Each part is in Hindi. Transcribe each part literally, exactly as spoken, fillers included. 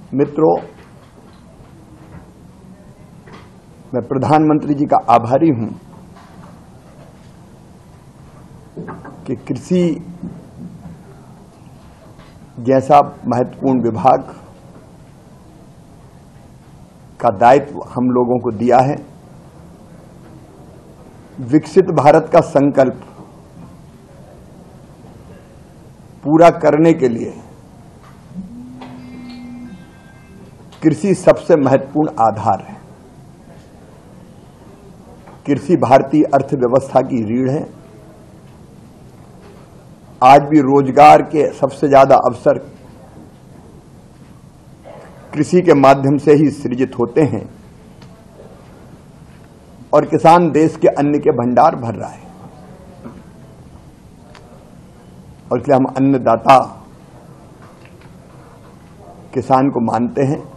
मित्रों, मैं प्रधानमंत्री जी का आभारी हूं कि कृषि जैसा महत्वपूर्ण विभाग का दायित्व हम लोगों को दिया है। विकसित भारत का संकल्प पूरा करने के लिए कृषि सबसे महत्वपूर्ण आधार है। कृषि भारतीय अर्थव्यवस्था की रीढ़ है। आज भी रोजगार के सबसे ज्यादा अवसर कृषि के माध्यम से ही सृजित होते हैं और किसान देश के अन्न के भंडार भर रहा है। और इसलिए हम अन्नदाता किसान को मानते हैं।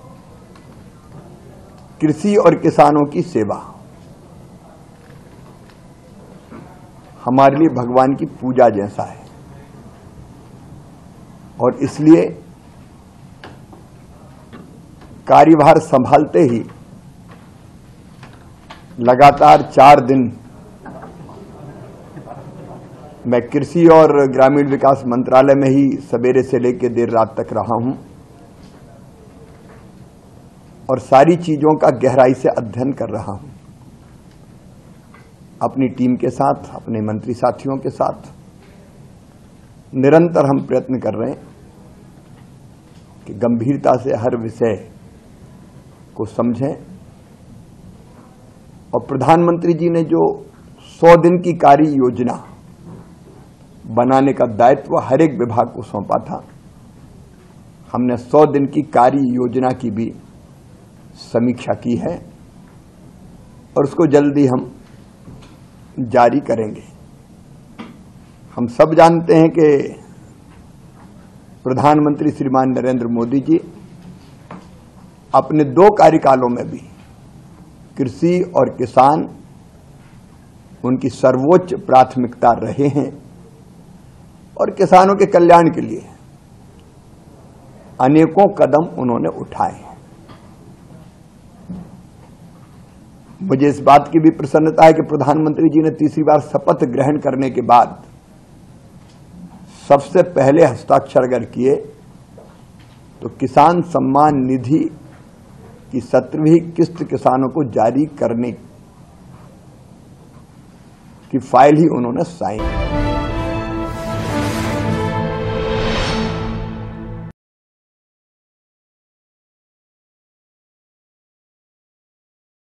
कृषि और किसानों की सेवा हमारे लिए भगवान की पूजा जैसा है और इसलिए कार्यभार संभालते ही लगातार चार दिन मैं कृषि और ग्रामीण विकास मंत्रालय में ही सवेरे से लेकर देर रात तक रहा हूं और सारी चीजों का गहराई से अध्ययन कर रहा हूं। अपनी टीम के साथ, अपने मंत्री साथियों के साथ निरंतर हम प्रयत्न कर रहे हैं कि गंभीरता से हर विषय को समझें। और प्रधानमंत्री जी ने जो सौ दिन की कार्य योजना बनाने का दायित्व हर एक विभाग को सौंपा था, हमने सौ दिन की कार्य योजना की भी समीक्षा की है और उसको जल्दी हम जारी करेंगे। हम सब जानते हैं कि प्रधानमंत्री श्रीमान नरेंद्र मोदी जी अपने दो कार्यकालों में भी कृषि और किसान उनकी सर्वोच्च प्राथमिकता रहे हैं और किसानों के कल्याण के लिए अनेकों कदम उन्होंने उठाए हैं। मुझे इस बात की भी प्रसन्नता है कि प्रधानमंत्री जी ने तीसरी बार शपथ ग्रहण करने के बाद सबसे पहले हस्ताक्षर अगर किए तो किसान सम्मान निधि की सत्रहवीं किस्त किसानों को जारी करने की फाइल ही उन्होंने साइन की।